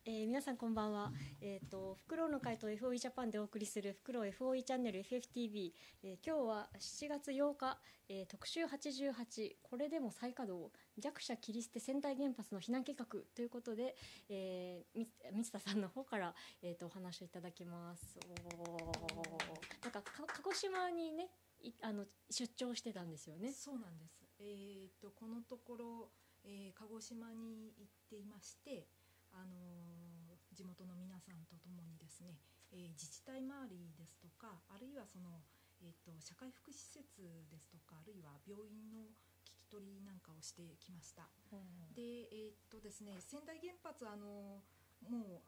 皆さんこんばんは。フクロウの会と FOE ジャパンでお送りするフクロウ FOE チャンネル FFTV、今日は7月8日、特集88、これでも再稼働、弱者切り捨て仙台原発の避難計画ということで、三田さんの方から、お話をいただきます。なんか鹿児島にね、出張してたんですよね。 そうなんです。このところ、鹿児島に行っていまして、地元の皆さんとともにですね、自治体周りですとか、あるいはその、社会福祉施設ですとか、あるいは病院の聞き取りなんかをしてきました。で、ですね、仙台原発もう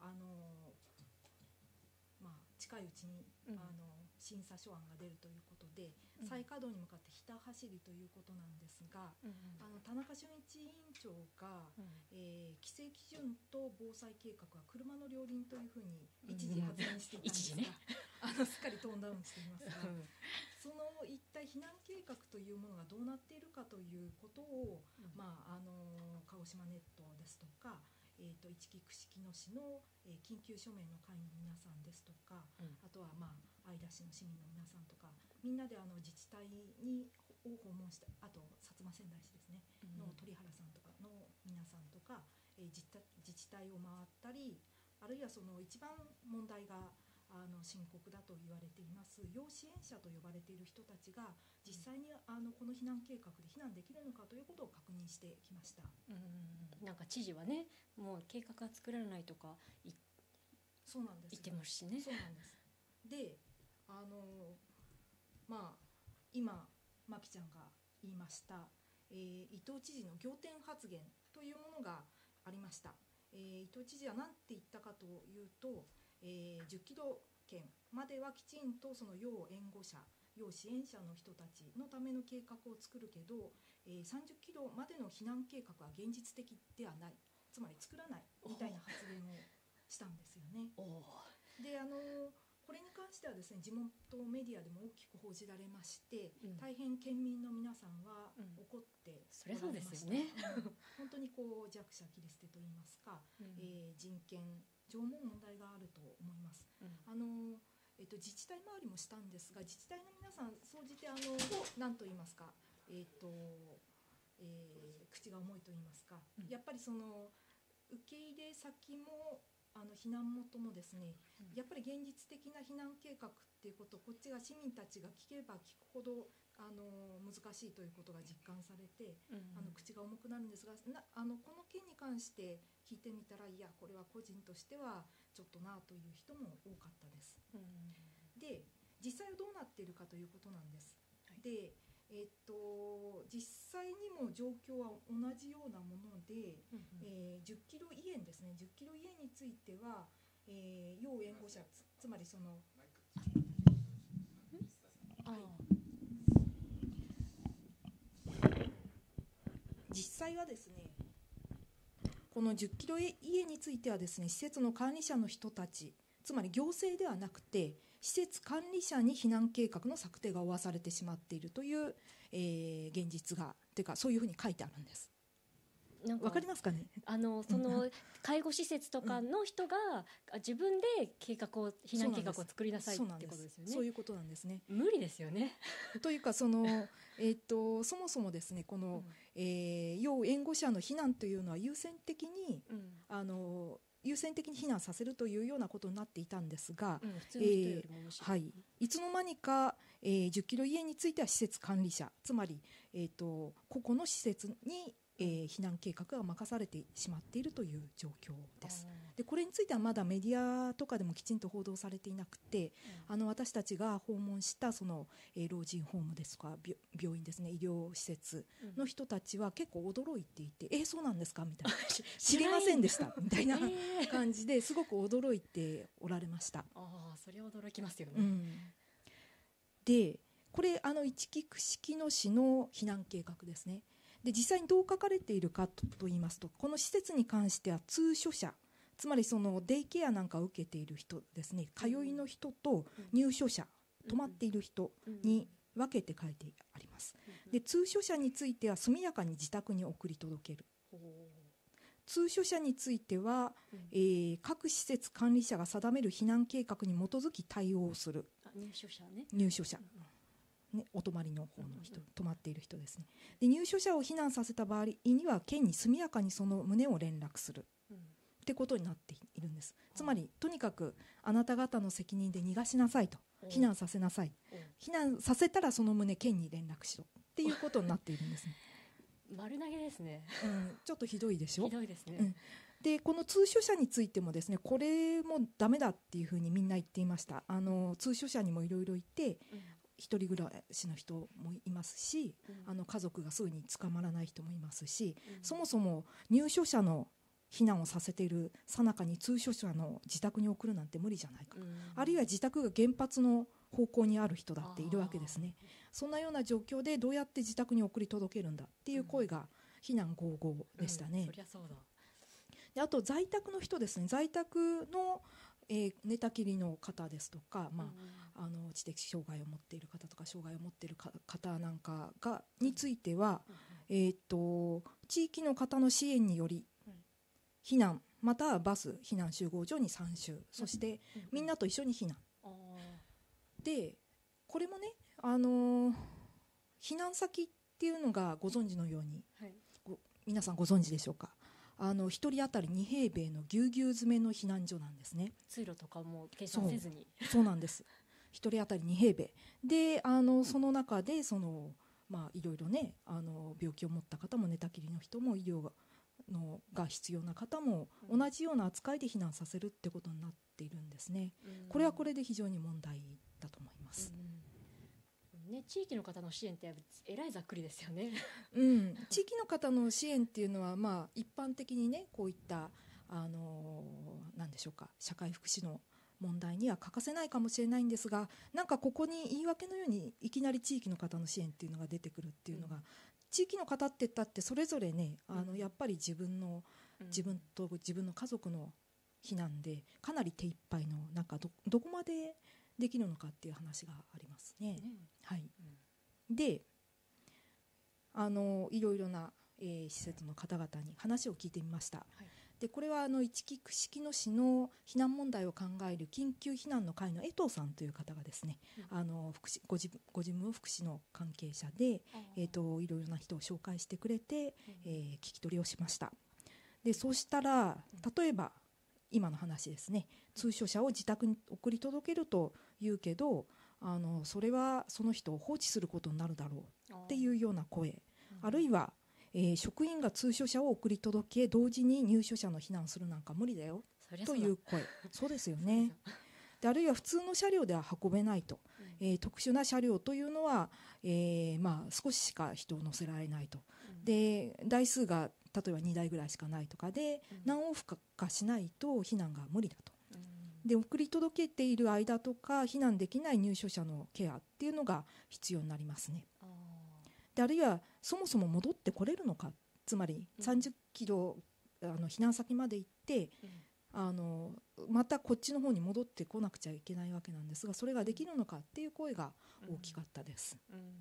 近いうちに、審査書案が出るということで、再稼働に向かってひた走りということなんですが、田中俊一委員長が、規制基準と防災計画は車の両輪というふうに一時発言していたんですが、すっかりトーンダウンしていますが、その一体避難計画というものがどうなっているかということを、鹿児島ネットですとか、一木串木野市の、緊急署名の会の皆さんですとか、あとは相田市の市民の皆さんとか、みんなで自治体を訪問した、あと薩摩川内市ですね、の鳥原さんとかの皆さんとか、自治体を回ったり、あるいはその一番問題が深刻だと言われています要支援者と呼ばれている人たちが実際にこの避難計画で避難できるのかということを確認してきました。 なんか知事はね、もう計画が作らないとかそうなんです、 言ってますしね。 そうなんです。で、今マキちゃんが言いました、伊藤知事の仰天発言というものがありました。伊藤知事は何て言ったかというと、10キロ圏まではきちんとその要援護者、要支援者の人たちのための計画を作るけど、30キロまでの避難計画は現実的ではない、つまり作らないみたいな発言をしたんですよね。で、これに関してはですね、地元メディアでも大きく報じられまして、大変県民の皆さんは怒っておられました。 それそうですよね。 本当にこう弱者切り捨てといいますか、人権上も問題があると思います。自治体周りもしたんですが、自治体の皆さん総じて何と言いますか、口が重いと言いますか、やっぱりその受け入れ先も避難元もですね、やっぱり現実的な避難計画っていうことをこっちが市民たちが聞けば聞くほど難しいということが実感されて、口が重くなるんですが、この件に関して聞いてみたら、いやこれは個人としてはちょっとなという人も多かったです。で、実際はどうなっているかということなんです。で、実際にも状況は同じようなもので、10キロ以縁ですね、10キロ以縁については、要援護者 つまりその実際はですね、この10キロ以縁についてはですね、施設の管理者の人たち、つまり行政ではなくて施設管理者に避難計画の策定が負わされてしまっているという、現実がというか、そういうふうに書いてあるんです。わかりますかね。 その介護施設とかの人が自分で避難計画を作りなさいってことですよね。 そういうことなんですね。 無理ですよね。 というかそもそもですね、この、要援護者の避難というのは優先的に避難させるというようなことになっていたんですが、いつの間にか、10キロ以縁については施設管理者、つまり、個々の施設に避難計画が任されてしまっているという状況です。で、これについてはまだメディアとかでもきちんと報道されていなくて、私たちが訪問したその、老人ホームですとか病院ですね、医療施設の人たちは結構驚いていて、そうなんですかみたいな知りませんでしたみたいな感じですごく驚いておられました。 それは驚きますよね。 で、これ一木串木野市の避難計画ですね。で、実際にどう書かれているかといいますと、この施設に関しては通所者、つまりそのデイケアなんかを受けている人ですね、通いの人と入所者、泊まっている人に分けて書いてあります。で、通所者については速やかに自宅に送り届ける。 通所者については、各施設管理者が定める避難計画に基づき対応する。 入所者ね。 入所者、ね、お泊まりの方の人、泊まっている人ですね。で、入所者を避難させた場合には県に速やかにその旨を連絡する、ってことになっているんです。つまりとにかくあなた方の責任で逃がしなさいと、避難させなさい、避難させたらその旨県に連絡しろっていうことになっているんですね。 丸投げですね、 ちょっとひどいでしょ。 ひどいですね、 でこの通所者についてもですね、これもダメだっていうふうにみんな言っていました。通所者にもいろいろいて、一人暮らしの人もいますし、家族がすぐに捕まらない人もいますし、そもそも入所者の避難をさせている最中に通所者の自宅に送るなんて無理じゃないか、あるいは自宅が原発の方向にある人だっているわけですね。そんなような状況でどうやって自宅に送り届けるんだっていう声が非難轟々でしたね。 そりゃそうだ。 であと在宅の人ですね。在宅の、寝たきりの方ですとか、知的障害を持っている方とか障害を持っている方なんかについては、地域の方の支援により避難またはバス避難集合所に参集、そしてみんなと一緒に避難、でこれもね、避難先っていうのがご存知のように、皆さんご存知でしょうか。1人当たり2平米のぎゅうぎゅう詰めの避難所なんですね。 通路とかも計算せずに。 そうなんです。1人当たり2平米で、その中でいろいろね、病気を持った方も寝たきりの人も医療が必要な方も同じような扱いで避難させるってことになっているんですね。これはこれで非常に問題だと思います。 地域の方の支援ってえらいざっくりですよね。 地域の方の支援っていうのは、一般的にね、こういった何でしょうか、社会福祉の問題には欠かせないかもしれないんですが、なんかここに言い訳のようにいきなり地域の方の支援っていうのが出てくるっていうのが、地域の方って言ったってそれぞれね、やっぱり自分と自分の家族の避難でかなり手一杯の、なんか どこまでできるのかっていう話がありますね。でいろいろな、施設の方々に話を聞いてみました。でこれは串木野市の避難問題を考える緊急避難の会の江藤さんという方がですね、ご自分も福祉の関係者で、いろいろな人を紹介してくれて、聞き取りをしました。でそうしたら、例えば今の話ですね、通所者を自宅に送り届けるというけど、それはその人を放置することになるだろうっていうような声、あるいは職員が通所者を送り届け同時に入所者の避難するなんか無理だよという声。そうですよね。であるいは普通の車両では運べないと、特殊な車両というのは、少ししか人を乗せられないと、で台数が例えば2台ぐらいしかないとかで、何往復かしないと避難が無理だと、で送り届けている間とか避難できない入所者のケアっていうのが必要になりますね。であるいはそもそも戻ってこれるのか、つまり30キロ避難先まで行って、またこっちの方に戻ってこなくちゃいけないわけなんですが、それができるのかっていう声が大きかったです。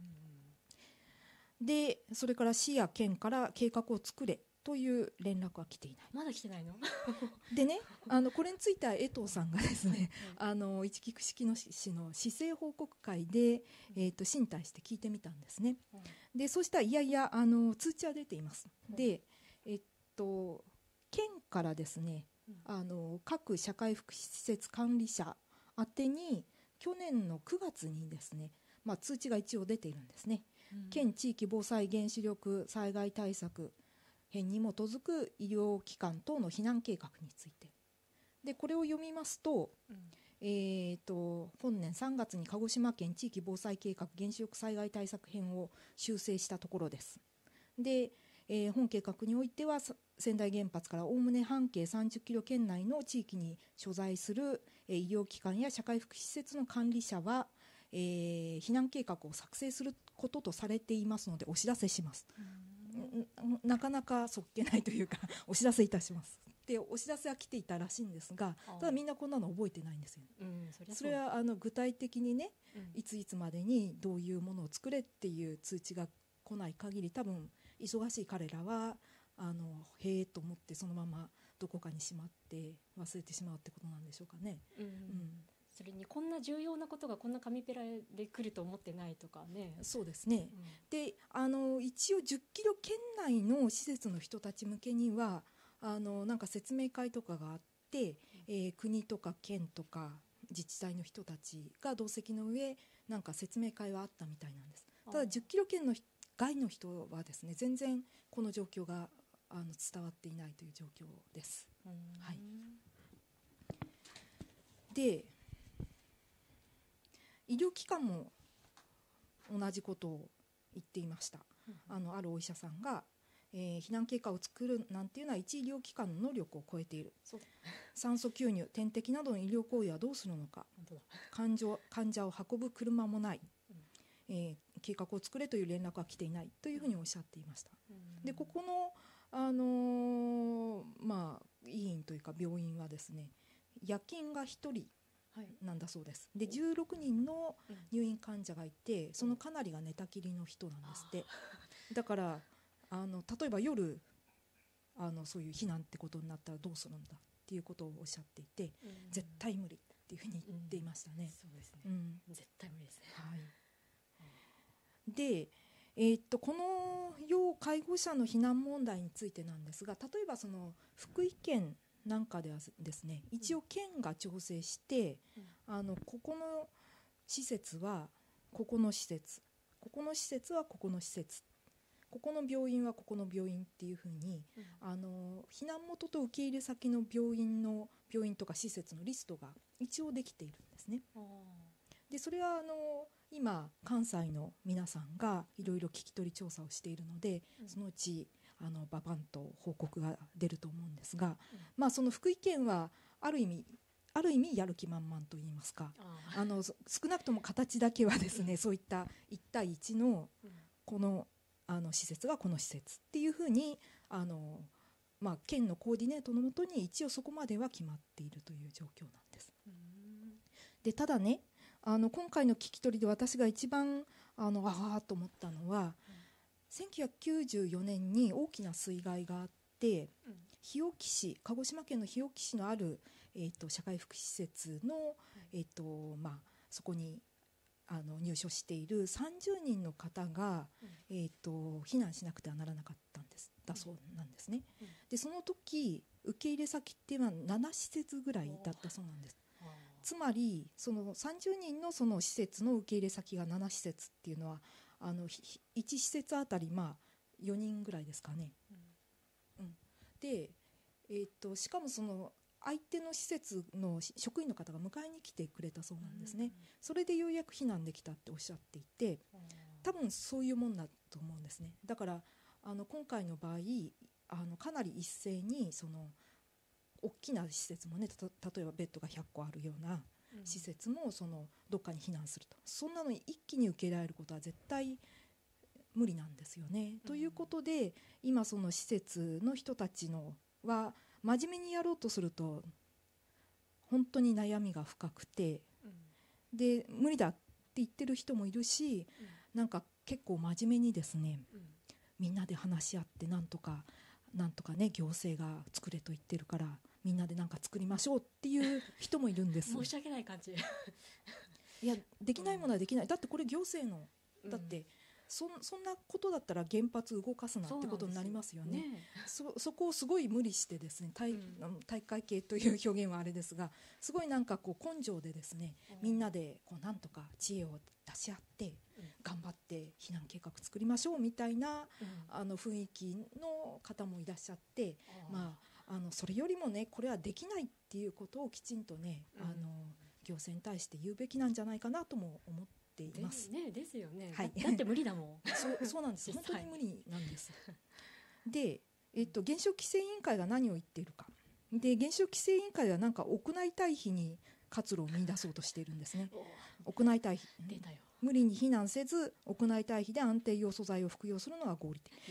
でそれから市や県から計画を作れという連絡は来ていない。 まだ来てないのでね、これについては江藤さんがですね、串木野市の市政報告会で、市に対して聞いてみたんですね。でそうしたらいや通知は出ています。で、県からですね、各社会福祉施設管理者宛てに去年の9月にですね、通知が一応出ているんですね。県地域防災原子力災害対策編に基づく医療機関等の避難計画についてで、これを読みますと、本年3月に鹿児島県地域防災計画原子力災害対策編を修正したところです。で、本計画においては川内原発からおおむね半径30キロ圏内の地域に所在する、医療機関や社会福祉施設の管理者は、避難計画を作成することとされていますのでお知らせします。なかなかそっけないというかお知らせいたしますでお知らせは来ていたらしいんですが、ただみんなこんなの覚えてないんですよ、それは具体的にね、いついつまでにどういうものを作れっていう通知が来ない限り、多分忙しい彼らはへえと思ってそのままどこかにしまって忘れてしまうってことなんでしょうかね。 それにこんな重要なことがこんな紙ペラで来ると思ってないとかね。 そうですね、で一応10キロ圏内の施設の人たち向けにはなんか説明会とかがあって、国とか県とか自治体の人たちが同席の上なんか説明会はあったみたいなんです。ただ10キロ圏の外の人はですね全然この状況が伝わっていないという状況です。はい、で医療機関も同じことを言っていました。あるお医者さんが、避難経過を作るなんていうのは一医療機関の能力を超えている。酸素吸入点滴などの医療行為はどうするのか、患者を運ぶ車もない、計画を作れという連絡は来ていないというふうにおっしゃっていました。でここの、医院というか病院はですね夜勤が1人なんだそうです。で16人の入院患者がいてそのかなりが寝たきりの人なんですって。だから例えば夜そういう避難ってことになったらどうするんだっていうことをおっしゃっていて、絶対無理っていうふうに言っていましたね。 そうですね、絶対無理ですね。 でこの要介護者の避難問題についてなんですが、例えばその福井県なんかではですね一応県が調整して、ここの施設はここの施設、ここの施設はここの施設、ここの病院はここの病院っていうふうに、避難元と受け入れ先の病院とか施設のリストが一応できているんですね。でそれは今関西の皆さんがいろいろ聞き取り調査をしているので、そのうちババンと報告が出ると思うんですが、その福井県はある意味やる気満々といいますか、少なくとも形だけはですねそういった1対1のこの施設はこの施設っていうふうに県のコーディネートのもとに一応そこまでは決まっているという状況なんです。でただね今回の聞き取りで私が一番ああと思ったのは、1994年に大きな水害があって、日置市、鹿児島県の日置市のある、社会福祉施設の、そこに入所している30人の方が、避難しなくてはならなかったんですだそうなんですね。でその時受け入れ先っていうのは7施設ぐらいだったそうなんです。つまりその30人のその施設の受け入れ先が7施設っていうのは1施設あたり4人ぐらいですかね。で、しかもその相手の施設の職員の方が迎えに来てくれたそうなんですね。それでようやく避難できたっておっしゃっていて、多分そういうもんだと思うんですね。だから今回の場合かなり一斉にその大きな施設もね、例えばベッドが100個あるような施設もどっかに避難すると、そんなの一気に受け入れられることは絶対無理なんですよね。ということで今その施設の人たちのは真面目にやろうとすると本当に悩みが深くて、で無理だって言ってる人もいるし、なんか結構真面目にですね、みんなで話し合ってなんとかね行政が作れと言ってるからみんなでなんか作りましょうっていう人もいるんです。 申し訳ない感じいやできないものはできない、だってこれ行政のだって、そんなことだったら原発動かすなってことになりますよね。そこをすごい無理してですね、大会系という表現はあれですが、すごいなんかこう根性でですね、みんなでこうなんとか知恵を出し合って頑張って避難計画作りましょうみたいな、雰囲気の方もいらっしゃって、それよりもねこれはできないっていうことをきちんとね、行政に対して言うべきなんじゃないかなとも思っています。 ですよね、 はい、 だって無理だもんそうなんです本当に無理なんですで、原子力規制委員会が何を言っているかで、原子力規制委員会はなんか屋内退避に活路を見出そうとしているんですね。屋内退避、無理に避難せず屋内退避で安定用素材を服用するのが合理的。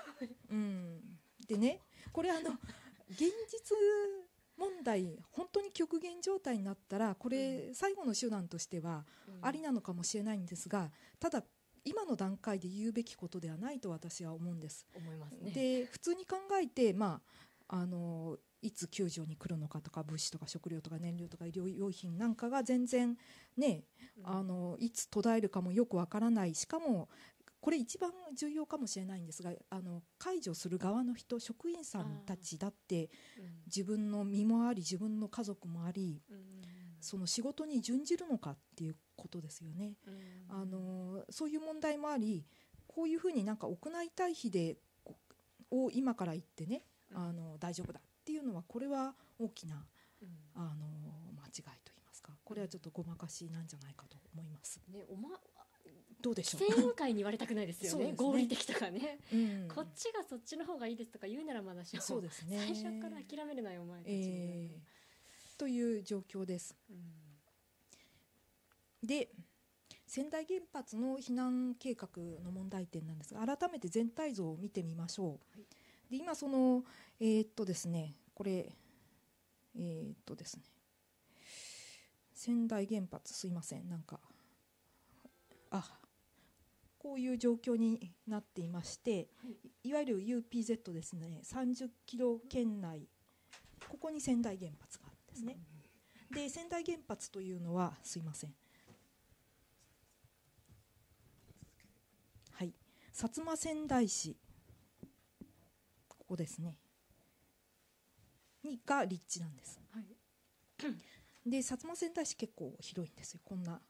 でね、これ現実問題本当に極限状態になったらこれ最後の手段としてはありなのかもしれないんですが、ただ今の段階で言うべきことではないと私は思うんです。 思いますね。 で普通に考えて、いつ救助に来るのかとか、物資とか食料とか燃料とか医療用品なんかが全然ね、いつ途絶えるかもよくわからない。しかもこれ一番重要かもしれないんですが、介助する側の人、職員さんたちだって自分の身もあり自分の家族もあり、その仕事に準じるのかっていうことですよね。そういう問題もあり、こういうふうになんか屋内退避でを今から言ってね、大丈夫だっていうのは、これは大きな、間違いといいますか、これはちょっとごまかしなんじゃないかと思います、ね。どうでしょう。 規制委員会に言われたくないですよね。合理的とかね、こっちがそっちの方がいいですとか言うならまだしも、 そうですね、 最初から諦めるなよお前たちみたいな、 という状況です。で仙台原発の避難計画の問題点なんですが、改めて全体像を見てみましょう。で今そのですね、これですね、仙台原発、すいません、なんかこういう状況になっていまして、いわゆる UPZ ですね、30キロ圏内、ここに仙台原発があるんですね。で仙台原発というのは、すいません、薩摩川内市、ここですねが立地なんです、で薩摩川内市結構広いんですよ。こんな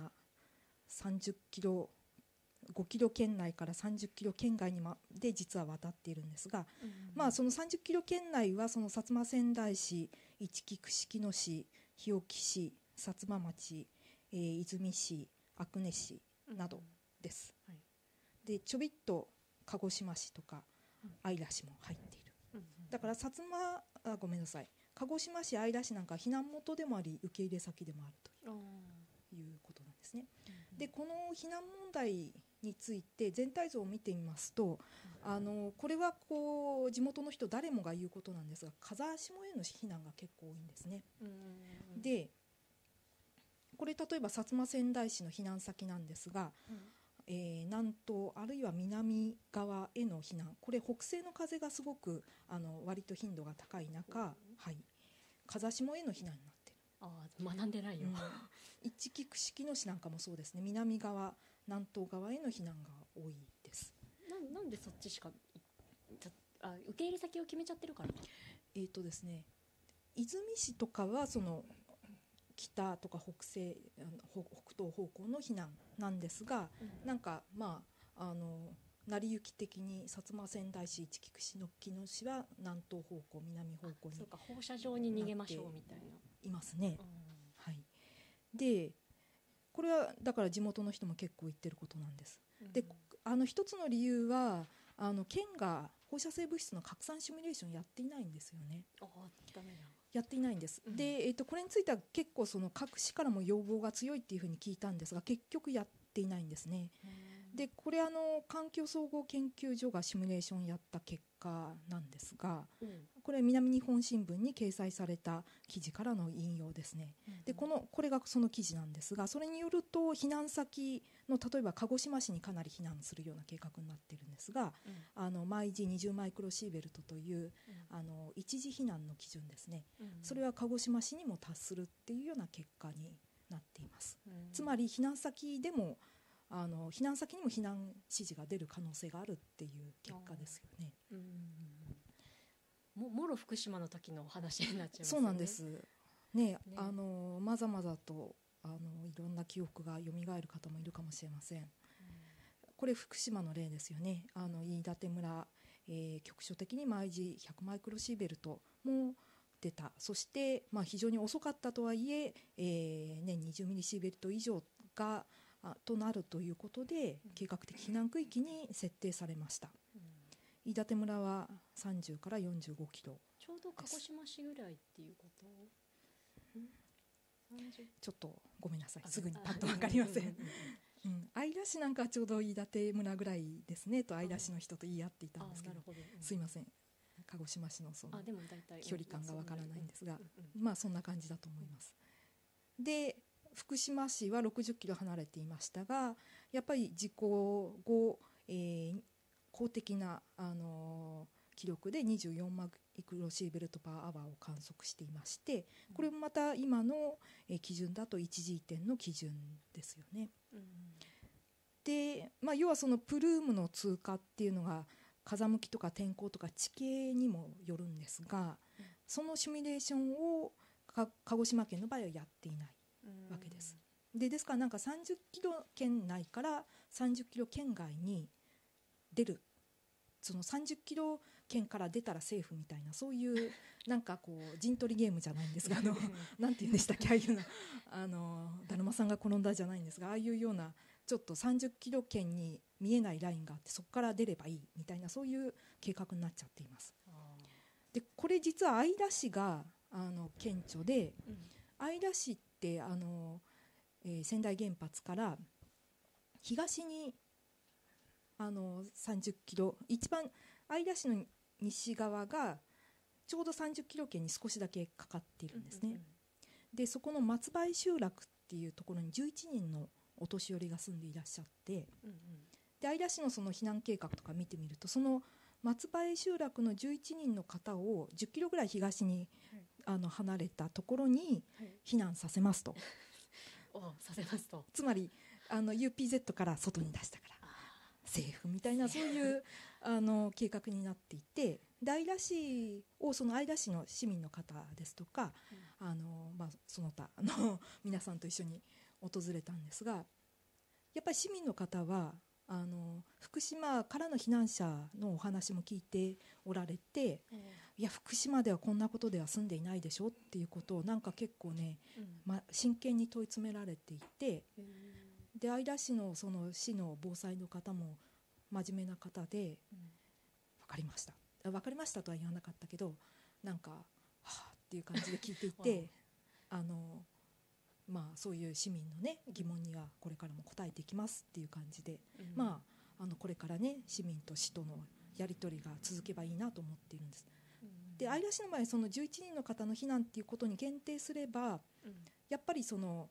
30キロ、5キロ圏内から30キロ圏外にまで実は渡っているんですが、その30キロ圏内はその薩摩川内市、いちき串木野市、日置市、薩摩町、出水市、阿久根市などです、でちょびっと鹿児島市とか姶良市も入っている、だから鹿児島市、姶良市なんか避難元でもあり受け入れ先でもあるということなんですね。でこの避難問題について全体像を見てみますと、これはこう地元の人誰もが言うことなんですが、風下への避難が結構多いんですね。でこれ例えば薩摩川内市の避難先なんですが、南東あるいは南側への避難、これ北西の風がすごく割と頻度が高い中、風下への避難になっている。 学んでないよ、 一木串木野市なんかもそうですね、南側南東側への避難が多いです。 なんでそっちしか受け入れ先を決めちゃってるから。 ですね、出水市とかはその北とか北東方向の避難なんですが、なんか成り行き的に薩摩川内市、一木串木野市は南東方向南方向に、 そうか、放射状に逃げましょうみたいな、 いますね。でこれはだから地元の人も結構言ってることなんです。で一つの理由は県が放射性物質の拡散シミュレーションやっていないんですよね。 ダメだ、 やっていないんです、で、これについては結構その各市からも要望が強いっていうふうに聞いたんですが、結局やっていないんですね。でこれ環境総合研究所がシミュレーションやった結果なんですが、これ南日本新聞に掲載された記事からの引用ですね。でこれがその記事なんですが、それによると避難先の例えば鹿児島市にかなり避難するような計画になっているんですが、毎時20マイクロシーベルトという、一時避難の基準ですね、それは鹿児島市にも達するっていうような結果になっています。つまり避難先にも避難指示が出る可能性があるっていう結果ですよね。 もろ福島の時の話になっちゃいますよね。 そうなんですね。まざまざといろんな記憶が蘇る方もいるかもしれません。これ福島の例ですよね。飯舘村、局所的に毎時100マイクロシーベルトも出た。そして、非常に遅かったとはいえ年20ミリシーベルト以上がとなるということで計画的避難区域に設定されました。飯舘村は30から45キロ、 ちょうど鹿児島市ぐらいっていうこと。 ちょっとごめんなさい、すぐにパッと分かりません。姶良市なんかはちょうど飯舘村ぐらいですねと姶良市の人と言い合っていたんですけど、すいません、鹿児島市のその距離感が分からないんですが、そんな感じだと思います。で福島市は60キロ離れていましたが、やっぱり事故後、公的な、記録で24マイクロシーベルトパーアワーを観測していまして、これもまた今の、基準だと1時点の基準ですよね。で、要はそのプルームの通過っていうのが風向きとか天候とか地形にもよるんですが、そのシミュレーションを鹿児島県の場合はやっていないわけです。ですからなんか30キロ圏内から30キロ圏外に出る、その30キロ圏から出たらセーフみたいな、そういうなんかこう陣取りゲームじゃないんですが、なんて言うんでしたっけ、ああいうのだるまさんが転んだじゃないんですが、ああいうようなちょっと30キロ圏に見えないラインがあって、そこから出ればいいみたいな、そういう計画になっちゃっています。でこれ実は姶良市が顕著で、姶良市って川内原発から東に30キロ、一番姶良市の西側がちょうど30キロ圏に少しだけかかっているんですね。でそこの松林集落っていうところに11人のお年寄りが住んでいらっしゃって、で姶良市のその避難計画とか見てみると、その松林集落の11人の方を10キロぐらい東に、離れたところに避難させますと、 させますと、 つまりUPZ から外に出したからセーフみたいな、そういう計画になっていて、姶良市をその姶良市の市民の方ですとか、その他皆さんと一緒に訪れたんですが、やっぱり市民の方は福島からの避難者のお話も聞いておられて、いや福島ではこんなことでは済んでいないでしょっていうことをなんか結構ね、真剣に問い詰められていて、で姶良市のその市の防災の方も真面目な方で、分かりました分かりましたとは言わなかったけど、なんかはあっていう感じで聞いていてそういう市民のね疑問にはこれからも答えていきますっていう感じで、これからね市民と市とのやり取りが続けばいいなと思っているんです。で姶良市の場合、その11人の方の避難っていうことに限定すれば、やっぱりその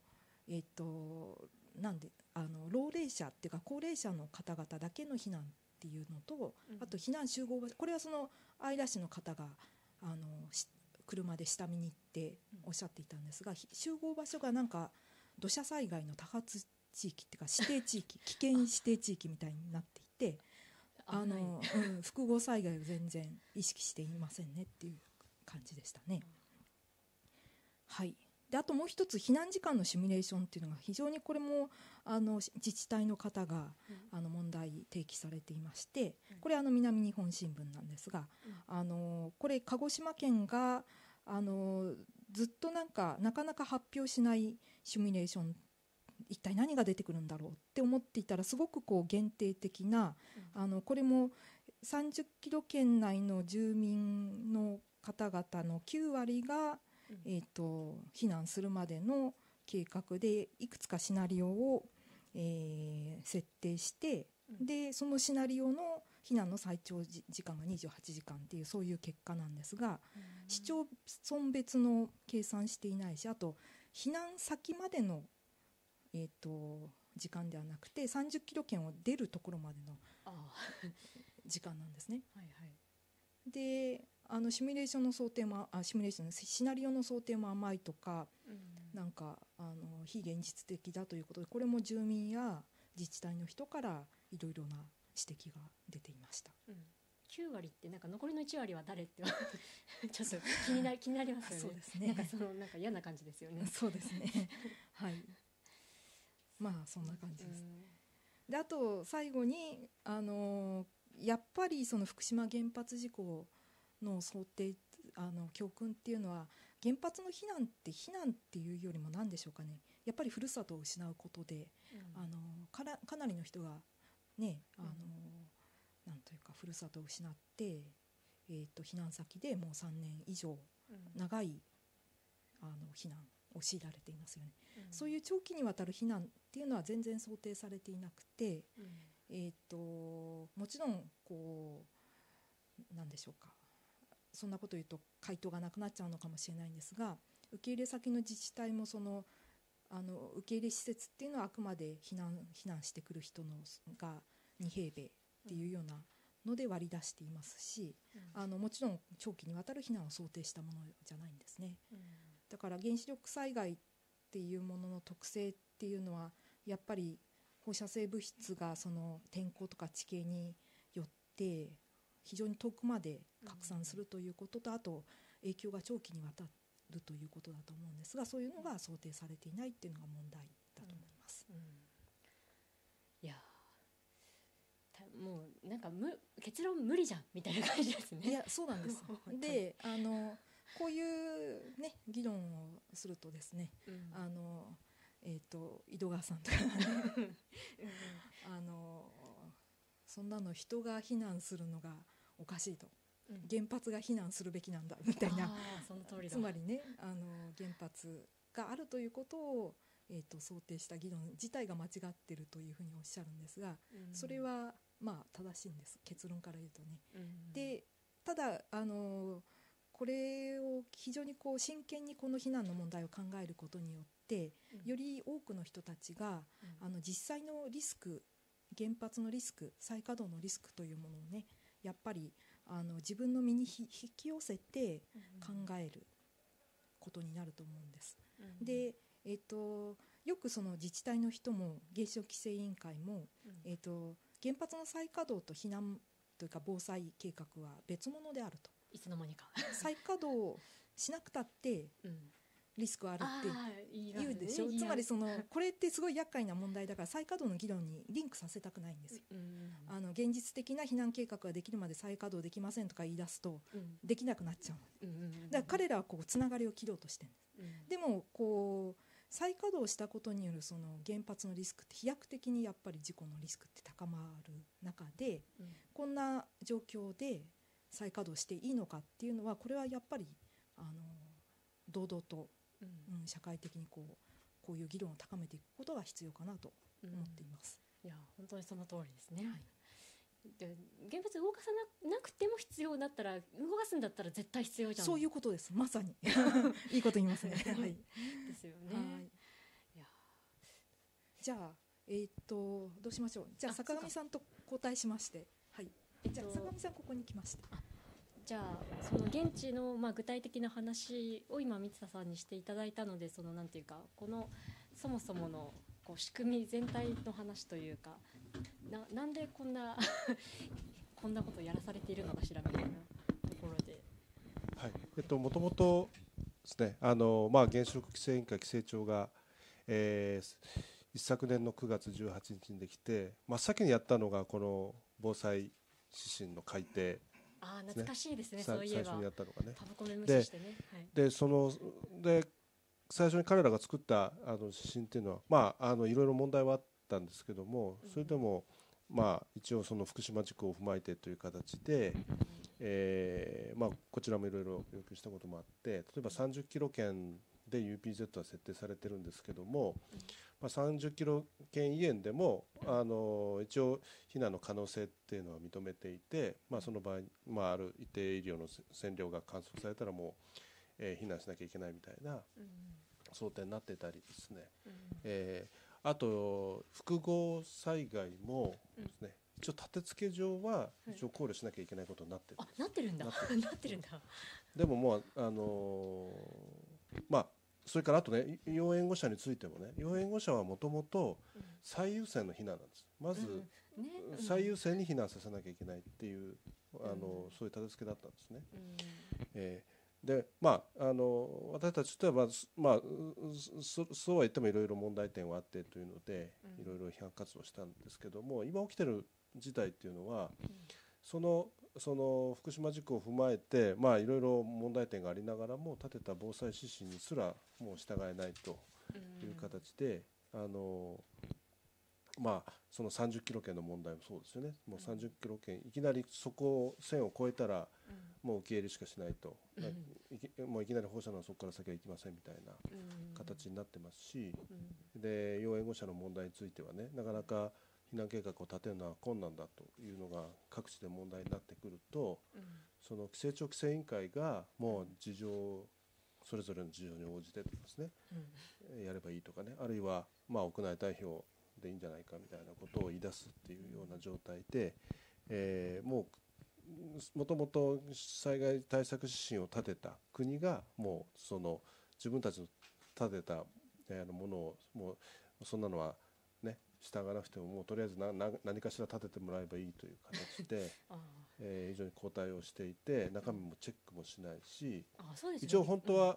老齢者っていうか高齢者の方々だけの避難っていうのと、あと避難集合場所、これはその姶良市の方が車で下見に行っておっしゃっていたんですが、集合場所がなんか土砂災害の多発地域っていうか指定地域危険指定地域みたいになっていて、複合災害を全然意識していませんねっていう感じでしたね。はい。であともう一つ、避難時間のシミュレーションっていうのが非常にこれも自治体の方が問題提起されていまして、これ南日本新聞なんですが、これ鹿児島県がずっとなかなか発表しないシミュレーション、一体何が出てくるんだろうって思っていたら、すごくこう限定的な、これも30キロ圏内の住民の方々の9割が避難するまでの計画でいくつかシナリオを、設定して、でそのシナリオの避難の最長時間が28時間っていう、そういう結果なんですが、市町村別の計算していないし、あと避難先までの、時間ではなくて30キロ圏を出るところまでの時間なんですね。でシミュレーションの想定もシナリオの想定も甘いとか、なんか非現実的だということで、これも住民や自治体の人からいろいろな指摘が出ていました。 9割ってなんか残りの1割は誰ってちょっと気になりますよね。 そうですね。 なんか嫌な感じですよね。 そうですね。はい。そんな感じです。であと最後にやっぱりその福島原発事故の想定教訓っていうのは、原発の避難っていうよりも何でしょうかね、やっぱりふるさとを失うことで、かなりの人がねなんというかふるさとを失って、避難先でもう3年以上長い避難を強いられていますよね。そういう長期にわたる避難っていうのは全然想定されていなくて、もちろんこうなんでしょうか、そんなこと言うと回答がなくなっちゃうのかもしれないんですが、受け入れ先の自治体もその受け入れ施設っていうのはあくまで避難してくる人のが2平米っていうようなので割り出していますし、もちろん長期にわたる避難を想定したものじゃないんですね。だから原子力災害っていうものの特性っていうのはやっぱり放射性物質がその天候とか地形によって非常に遠くまで拡散するということと、あと影響が長期にわたるということだと思うんですが、そういうのが想定されていないっていうのが問題だと思います。 いやもうなんか結論無理じゃんみたいな感じですね。 いやそうなんですでこういう、ね、議論をするとですね、井戸川さんとかねそんなの人が避難するのがおかしいと、原発が避難するべきなんだみたいな、 その通りだ。 つまりね原発があるということを、想定した議論自体が間違っているというふうにおっしゃるんですが、それはまあ正しいんです、結論から言うとね。でただこれを非常にこう真剣にこの避難の問題を考えることによって、より多くの人たちが、実際のリスク、原発のリスク、再稼働のリスクというものをね、やっぱり自分の身に引き寄せて考えることになると思うんです。で、よくその自治体の人も原子力規制委員会も、原発の再稼働と避難というか防災計画は別物であると。 いつの間にか再稼働しなくたってリスクあるって言うでしょ。つまりこれってすごい厄介な問題だから、再稼働の議論にリンクさせたくないんですよ。現実的な避難計画ができるまで再稼働できませんとか言い出すと、できなくなっちゃう。だから彼らはこうつながりを切ろうとしてるんです。でもこう再稼働したことによるその原発のリスクって飛躍的にやっぱり事故のリスクって高まる中で、こんな状況で再稼働していいのかっていうのは、これはやっぱり堂々と、社会的にこういう議論を高めていくことが必要かなと思っています。 いや本当にその通りですね。で原発動かさ なくても必要だったら、動かすんだったら絶対必要じゃん。 そういうことです、まさにいいこと言いますね。はい、 ですよね。いやじゃあどうしましょう。じゃあ坂上さんと交代しまして、はい、じゃあ坂上さんここに来ました。 じゃあその現地の、具体的な話を今三田さんにしていただいたので、そのなんていうか、このそもそものこう仕組み全体の話というか、なんでこんなこんなことをやらされているのかしらみたいなところで、 はい、もともとですね、原子力規制委員会規制庁が、一昨年の9月18日にできて、真っ先にやったのがこの防災指針の改定。 懐かしいですね。そういえば最初にやったのがね。 タバコで無視してね。 で最初に彼らが作った指針っていうのは、いろいろ問題はあったんですけども、それでも一応その福島事故を踏まえてという形で、こちらもいろいろ要求したこともあって、例えば30キロ圏で UPZ は設定されてるんですけども、30キロ圏以外でも一応避難の可能性っていうのは認めていて、その場合、ある一定医療の線量が観測されたらもう、避難しなきゃいけないみたいな想定になっていたりですね、あと複合災害もですね、一応立て付け上は一応考慮しなきゃいけないことになってるんです。 なってるんだ。なってるんだ。 でももうそれからあとね、要援護者についてもね、要援護者はもともと最優先の避難なんです。まず最優先に避難させなきゃいけないっていうそういう立て付けだったんですね。で私たちとはそうは言ってもいろいろ問題点はあってというので、いろいろ批判活動したんですけども、今起きてる事態っていうのは、その福島事故を踏まえて、いろいろ問題点がありながらも立てた防災指針にすらもう従えないという形で、その30キロ圏の問題もそうですよね。もう30キロ圏いきなりそこ線を越えたらもう受け入れしかしないと、もういきなり放射能はそこから先は行きませんみたいな形になってますし、で要援護者の問題についてはね、なかなか避難計画を立てるのは困難だというのが各地で問題になってくると、その規制庁規制委員会がもう事情をそれぞれの事情に応じてとかですね、やればいいとかね、あるいは屋内代表でいいんじゃないかみたいなことを言い出すっていうような状態で、もともと災害対策指針を立てた国がもうその自分たちの立てたものをもうそんなのはね従わなくてももうとりあえず何かしら立ててもらえばいいという形で非常に後退をしていて、中身もチェックもしないし、一応本当は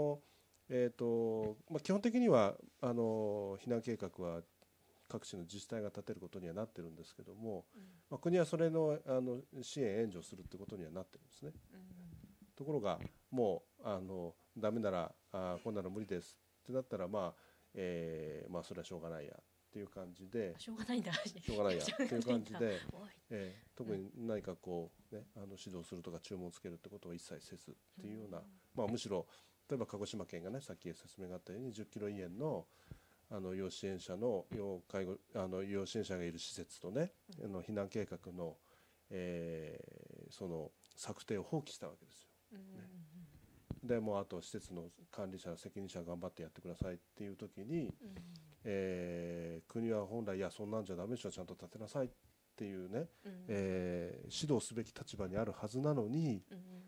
基本的には避難計画は各地の自治体が立てることにはなってるんですけども、国はそれの支援援助するってことにはなってるんですね。ところがもうダメならこんなの無理ですってなったらそれはしょうがないやっていう感じで、 しょうがないんだしょうがないやっていう感じで特に何かこうね指導するとか注文をつけるってことは一切せずっていうような、むしろ例えば鹿児島県がねさっき説明があったように10キロ以内の要支援者の要支援者がいる施設とね避難計画のその策定を放棄したわけですよ。でもうあと施設の管理者責任者が頑張ってやってくださいっていう時に、国は本来いやそんなんじゃダメでしょちゃんと立てなさいっていうね、指導すべき立場にあるはずなのに、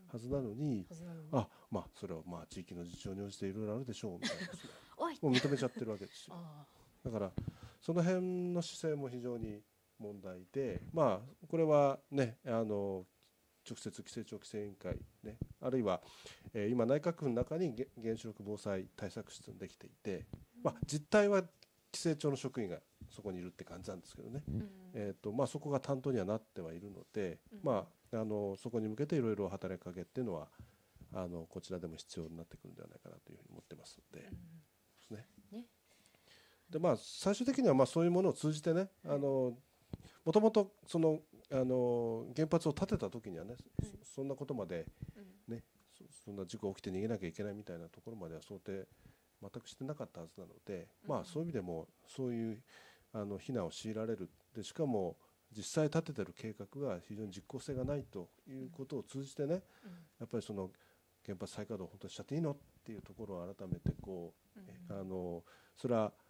それは地域の事情に応じていろいろあるでしょうみたいなもう認めちゃってるわけですよ。だからその辺の姿勢も非常に問題で、これはね直接規制庁規制委員会ね、あるいは、今内閣府の中に原子力防災対策室ができていて、実態は規制庁の職員がそこにいるって感じなんですけどね、そこが担当にはなってはいるので、そこに向けていろいろ働きかけっていうのはこちらでも必要になってくるんではないかなというふうに思ってますので、ですね。で最終的にはそういうものを通じてね、もともとその原発を建てた時にはね、そんなことまで、ね、そんな事故起きて逃げなきゃいけないみたいなところまでは想定全くしてなかったはずなので、そういう意味でもそういう避難を強いられるで、しかも実際立ててる計画が非常に実効性がないということを通じてね、やっぱりその原発再稼働を本当にしちゃっていいのっていうところを改めてこう、それは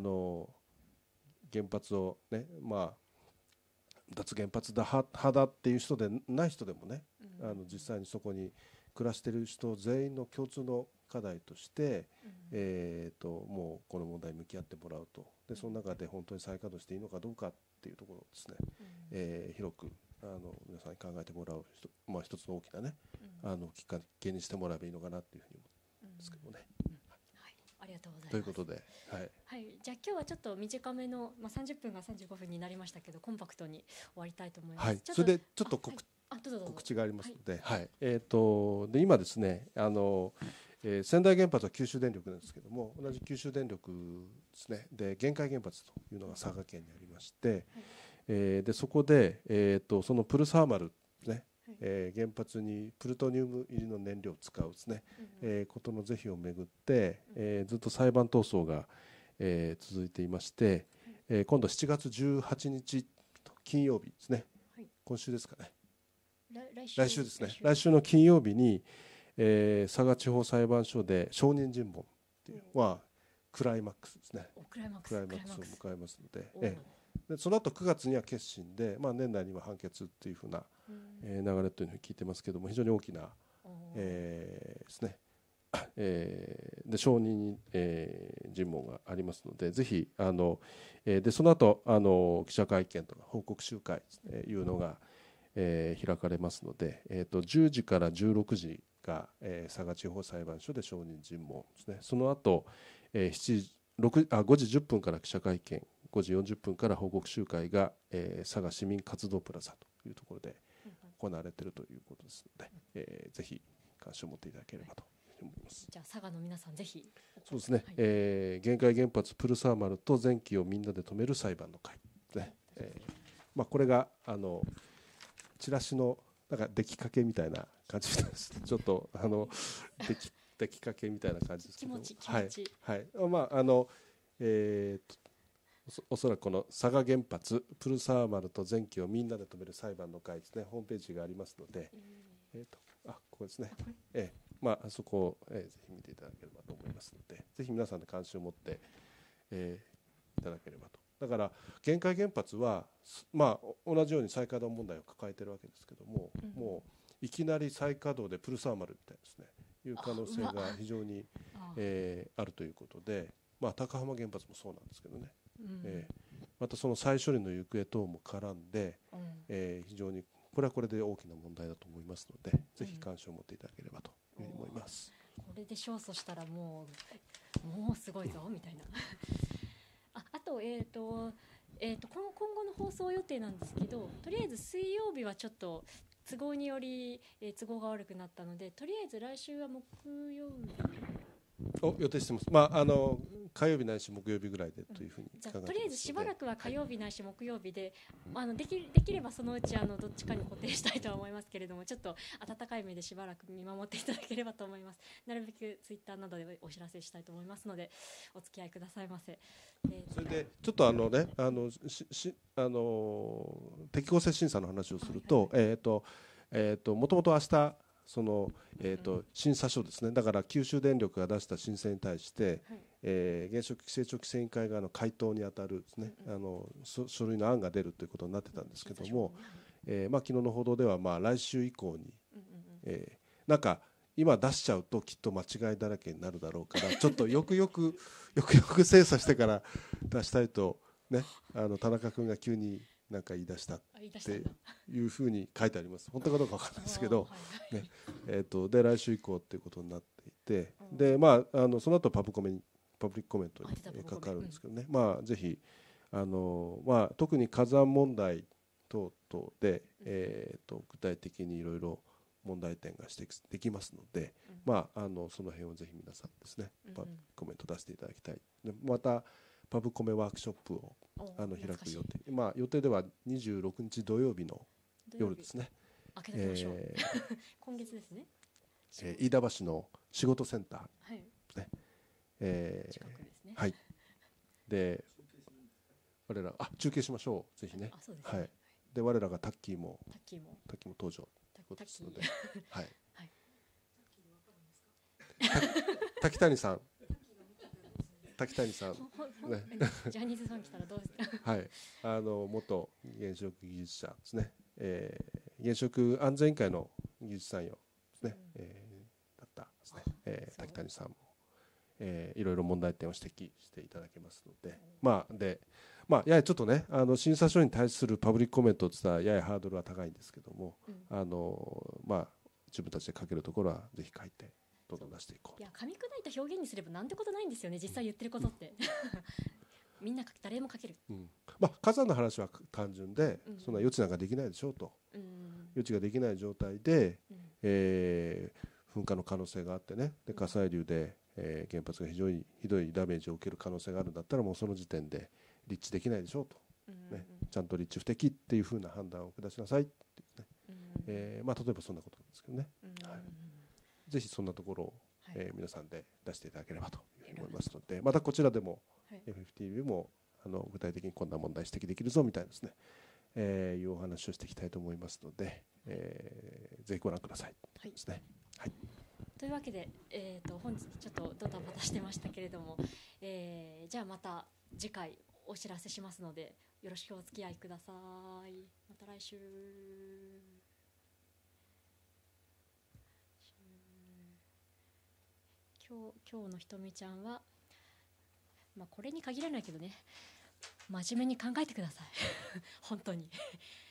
原発をね脱原発派だっていう人でない人でもね、実際にそこに暮らしている人全員の共通の課題として、もうこの問題に向き合ってもらうと。でその中で本当に再稼働していいのかどうかっていうところをですね、広く皆さんに考えてもらう一つの大きなね、きっかけにしてもらえばいいのかなっていうふうに思うんですけどね。 ありがとうございます。 ということで、 じゃあ今日はちょっと短めの、30分が35分になりましたけどコンパクトに終わりたいと思います。 それでちょっと告知がありますので、で今ですね仙台原発は九州電力なんですけども、同じ九州電力ですねで玄海原発というのが佐賀県にありまして、でそこで、そのプルサーマルですね、原発にプルトニウム入りの燃料を使うですね、ことの是非をめぐって、ずっと裁判闘争が、続いていまして、今度7月18日金曜日ですね、今週ですかね、来週ですね、来週の金曜日に、佐賀地方裁判所で証人尋問っていうのはクライマックスですね、クライマックスを迎えますので、でその後9月には決審で、年内には判決っていうふうな、流れというのを聞いてますけども、非常に大きな、ですね、で証人、尋問がありますので、ぜひでその後記者会見とか報告集会というのが、開かれますので、10時から16時が、佐賀地方裁判所で証人尋問ですね。その後、5時10分から記者会見、5時40分から報告集会が、佐賀市民活動プラザというところで行われているということですので、ぜひ関心を持っていただければと思います。 じゃあ佐賀の皆さんぜひ。 そうですね、玄海原発プルサーマルと前期をみんなで止める裁判の会ですね、これがチラシのなんか出来かけみたいな感じです。ちょっと出来かけみたいな感じですけど、おそらくこの佐賀原発プルサーマルと前期をみんなで止める裁判の会ですね、ホームページがありますので、ここですね、 そこを、ぜひ見ていただければと思いますので、ぜひ皆さんで関心を持って、いただければと。だから玄海原発は、同じように再稼働問題を抱えているわけですけども、もういきなり再稼働でプルサーマルみたいですね、いう可能性が非常にあるということで、高浜原発もそうなんですけどね、またその再処理の行方等も絡んで、非常にこれはこれで大きな問題だと思いますので、ぜひ関心を持っていただければというふうに思います。 これで勝訴したらもうすごいぞみたいなあと、今後の放送予定なんですけど、とりあえず水曜日はちょっと都合により、都合が悪くなったので、とりあえず来週は木曜日を予定してます。火曜日ないし木曜日ぐらいでというふうに考えてますので、 とりあえずしばらくは火曜日ないし木曜日で、できればそのうちどっちかに固定したいとは思いますけれども、ちょっと温かい目でしばらく見守っていただければと思います。なるべくツイッターなどでお知らせしたいと思いますので、お付き合いくださいませ。 それでちょっと適合性審査の話をすると、もともと明日その審査書ですね、だから九州電力が出した申請に対して、原子力規制庁規制委員会側の回答に当たるですね、書類の案が出るということになってたんですけども、昨日の報道では来週以降に、なんか今出しちゃうときっと間違いだらけになるだろうからちょっとよくよく精査してから出したいとね、田中君が急になんか言い出したっていうふうに書いてあります。本当かどうか分かんないですけど、で来週以降っていうことになっていて、でその後パブリックコメントにかかるんですけどね、ぜひ特に火山問題等々で、具体的にいろいろ問題点が指摘できますので、その辺をぜひ皆さんですね、コメント出していただきたい。でまたパブコメワークショップを開く予定、予定では26日土曜日の夜ですね、 今月ですね、 飯田橋の仕事センターですね、 近くですね、 で我ら中継しましょう、ぜひね。で我らがタッキーも登場ということですので、滝谷さんジャニーズさん来たらどうですか。元原子力技術者ですね、原子力安全委員会の技術参与ですね、だったですね、滝谷さんも、いろいろ問題点を指摘していただけますので、ややちょっとね、審査書に対するパブリックコメントといったらややハードルは高いんですけども、自分たちで書けるところはぜひ書いてどんどん出していこう。 いや、噛み砕いた表現にすればなんてことないんですよね、実際言ってることってみんな誰も書ける、 火山の話は単純で、そんな予知なんかできないでしょうと、予知ができない状態で、噴火の可能性があってね、で火砕流で、原発が非常にひどいダメージを受ける可能性があるんだったら、もうその時点で立地できないでしょうと、ちゃんと立地不適っていうふうな判断を下しなさいっていうね、例えばそんなことなんですけどね、ぜひそんなところを、皆さんで出していただければというふうに思いますので、またこちらでも、FFTV も具体的にこんな問題指摘できるぞみたいなですね、いうお話をしていきたいと思いますので、ぜひご覧くださいですね。 というわけで、本日ちょっとドタバタしてましたけれども、じゃあまた次回お知らせしますので、よろしくお付き合いください。また来週。今日のひとみちゃんは、これに限らないけどね、真面目に考えてください本当に